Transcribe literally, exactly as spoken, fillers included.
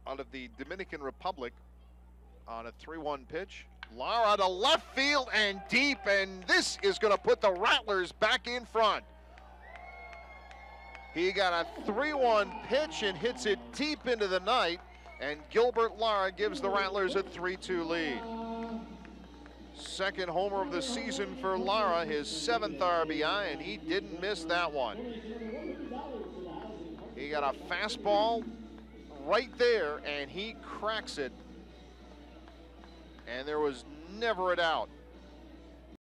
out of the Dominican Republic on a three one pitch. Lara to left field and deep, and this is going to put the Rattlers back in front. He got a three one pitch and hits it deep into the night, and Gilbert Lara gives the Rattlers a three two lead. Second homer of the season for Lara, his seventh R B I, and he didn't miss that one. He got a fastball right there, and he cracks it. And there was never a doubt